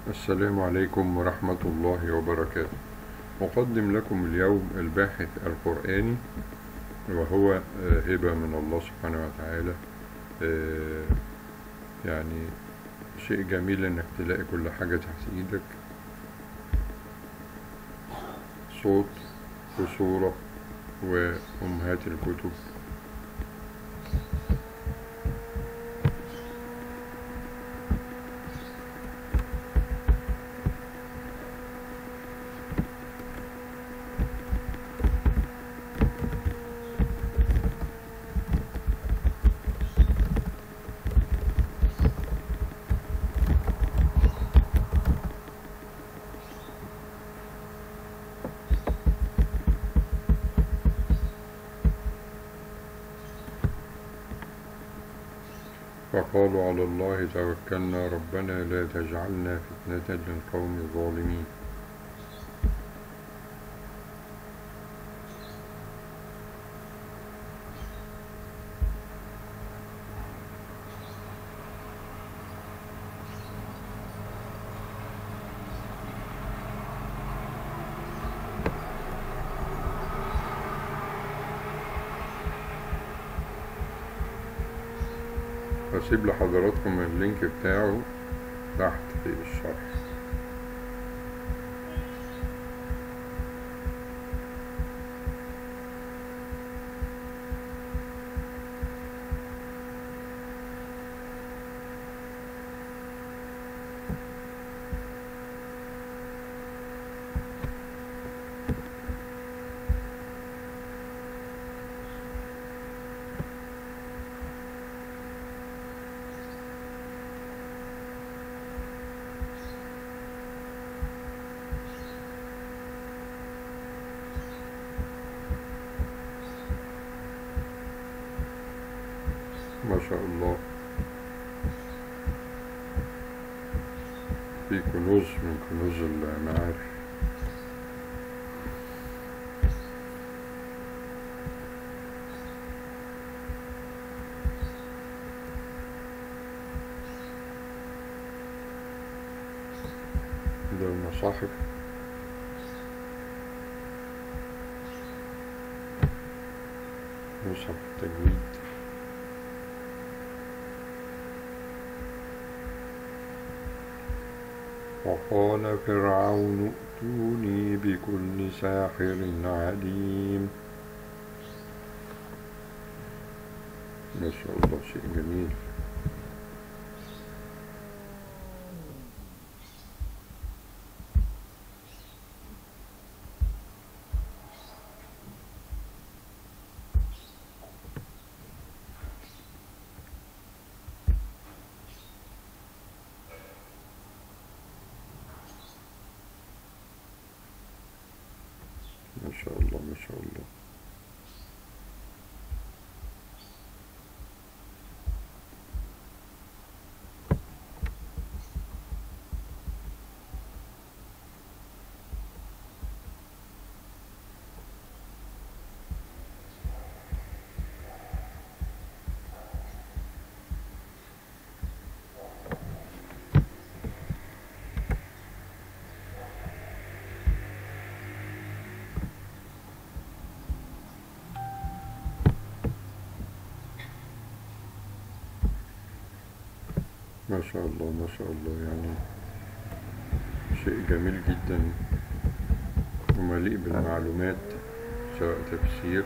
السلام عليكم ورحمة الله وبركاته. أقدم لكم اليوم الباحث القرآني، وهو هبة من الله سبحانه وتعالى. آه، يعني شيء جميل إنك تلاقي كل حاجة تحت إيدك، صوت وصورة وأمهات الكتب. فقالوا على الله توكلنا ربنا لا تجعلنا فتنة للقوم الظالمين. هسيب لحضراتكم اللينك بتاعه تحت في الشرح. ما شاء الله، في كنوز من كنوز المعارف. ده المصاحف، مصحف التجويد. وقال فرعون ائتوني بكل ساحر عليم. ما شاء الله، شيء جميل. ما شاء الله، ما شاء الله. ما شاء الله، ما شاء الله، يعني شيء جميل جدا ومليء بالمعلومات، سواء تفسير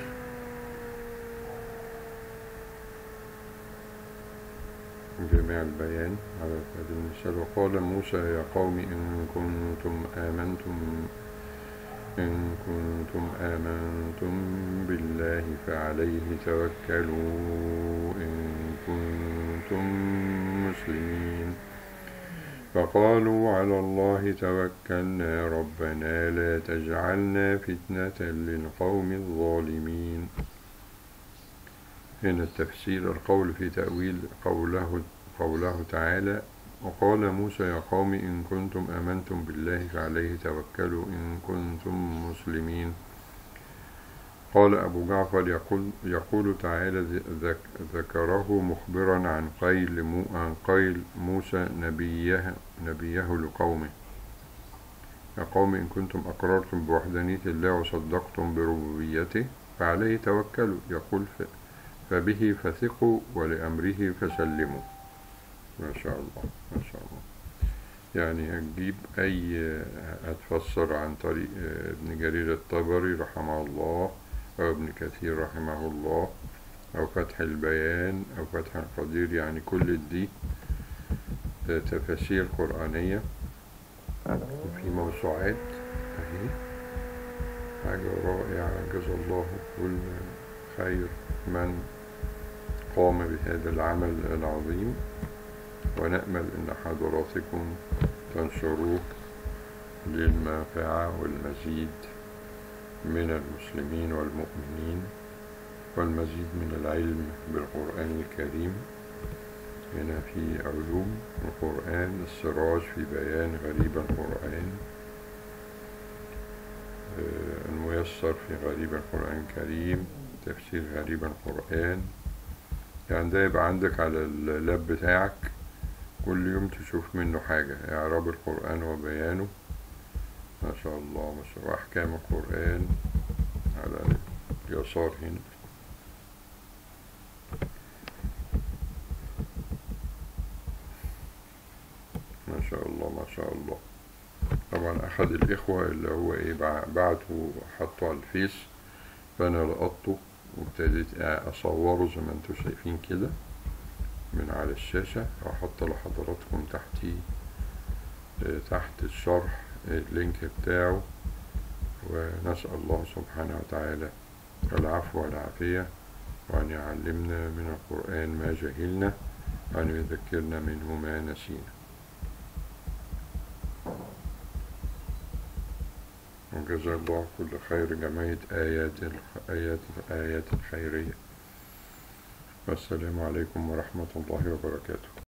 جامع البيان على سبيل المثال. وقال موسى يا قوم إن كنتم آمنتم بالله فعليه توكلوا إن كنتم مسلمين. فقالوا على الله توكلنا ربنا لا تجعلنا فتنة للقوم الظالمين. هنا التفسير، القول في تأويل قوله تعالى وقال موسى يا قوم إن كنتم آمنتم بالله فعليه توكلوا إن كنتم مسلمين. قال أبو جعفر يقول تعالى ذكره مخبرا عن قيل موسى نبيه لقومه: يا قوم إن كنتم أقررتم بوحدانية الله وصدقتم بربوبيته فعليه توكلوا. يقول فبه فثقوا ولأمره فسلموا. ما شاء الله ما شاء الله. يعني هتجيب هتفسر عن طريق ابن جرير الطبري رحمه الله، أو ابن كثير رحمه الله، أو فتح البيان، أو فتح القدير. يعني كل دي تفاسير قرآنية في موسوعات أهي. حاجة رائعة، جزا الله كل خير من قام بهذا العمل العظيم، ونأمل أن حضراتكم تنشروه للمنفعة والمزيد من المسلمين والمؤمنين، والمزيد من العلم بالقرآن الكريم. هنا في علوم القرآن السراج في بيان غريب القرآن، الميسر في غريب القرآن الكريم، تفسير غريب القرآن. يعني ده يبقى عندك على اللاب بتاعك كل يوم تشوف منه حاجة، إعراب القرآن وبيانه. ما شاء الله ما شاء الله. أحكام القرآن على اليسار هنا. ما شاء الله ما شاء الله. طبعا أحد الإخوة اللي هو بعته حطه على الفيس، فأنا لقطته وابتديت أصوره زي ما انتوا شايفين كده من على الشاشة، وأحط لحضراتكم تحت الشرح اللينك بتاعه. ونسأل الله سبحانه وتعالى العفو والعافية، وأن يعلمنا من القرآن ما جهلنا، وأن يذكرنا منه ما نسينا. وجزا الله كل خير جمعية آيات الخيرية. والسلام عليكم ورحمة الله وبركاته.